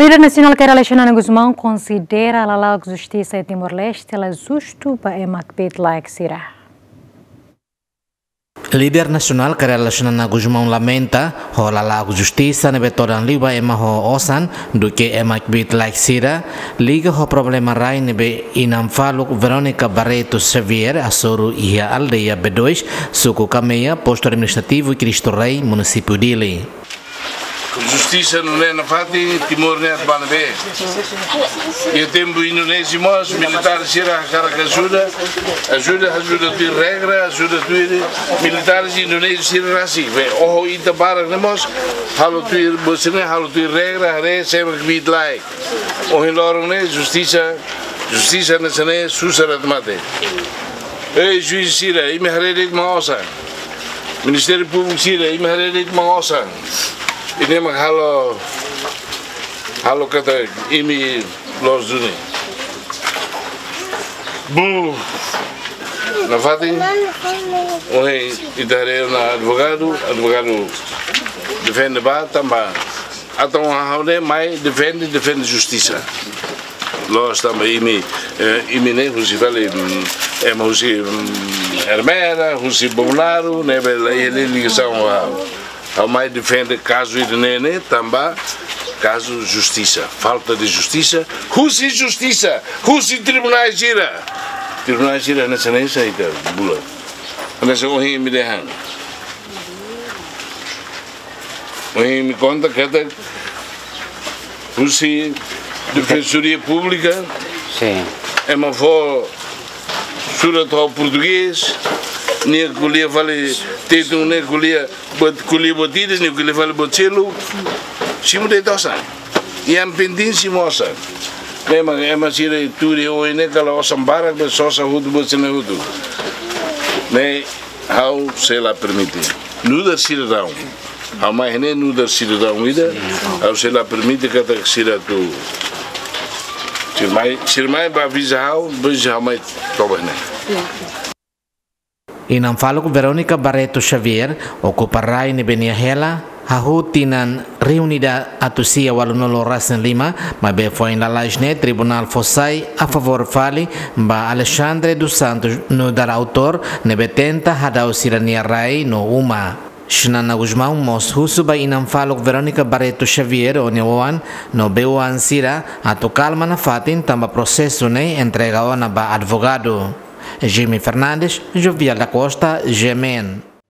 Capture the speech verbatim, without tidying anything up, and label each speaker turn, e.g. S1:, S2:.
S1: Líder nacional Kerala Xanana Guzmão considera a la justiça em Timor-Leste ela justo para emakbet like sira.
S2: Líder nasional Kerala Xanana Guzmão lamenta ho la justiça nebe todan liba ema ho osan do que emakbet like sira liga ho problema rai nebe inamfalo Veronica Barreto Xavier asoro ia aldeia B dois suku Cameia posto administrativo Cristo Rei município dele.
S3: Justiça não é na Fati, Timor não é de Banabé. E o tempo Indonésia, mas militares será a cara que ajuda, ajuda, ajuda a ter regra, ajuda a ter militares indonésios será assim. Oh, ita para nós, halo ter, você não halo ter regra, é sempre que bid like. Oh, em Loro né, justiça, justiça nessa né, susara de mate. Ei, juiz sira, ime harede de maosa. Ministério Público sira, ime harede de maosa. Ini mah halo halo kata ini los dunia. Bu na Fati, oi idare na advogado, advogado defende ba tambah atau hal ne mai defende defende justiça. Los tambah ini ini ne husi vale é husi Hermera, husi Bolsonaro, ne bela ele ligação ao mais defende caso Irene também caso justiça, falta de justiça, husi justiça, husi tribunais gira, tribunais gira nessa nessa ita bula, nessa ohi me dehan, ohi me conta que husi defensoria pública, sim, é uma avó surat ao português. Nem colher vale ter um nem colher colher botidas nem colher vale botelo se muda então sai e a pendência moça nem mas é mas ir tudo hoje nem aquela osambara que só saúde você não udo nem how se lá permitir nuda cidadão how mais nem nuda cidadão ida how se lá permite que a cidadão se mais se mais para avisar how avisar mais talvez né.
S2: Inamfalo Veronica Barreto Xavier ocuparai ne Beniahela hahutinan reunida atusia walunolo rasen lima mabe foi na lajne tribunal fossai a favor fali ba Alexandre dos Santos no dar autor ne betenta hadau sirania rai no uma Xanana Guzmão mos husu ba inamfalo Veronica Barreto Xavier o newan no beuan sira atu calma na fatin tamba processo ne entrega ona ba advogado Jimmy Fernandes, Jovial da Costa, Gemen.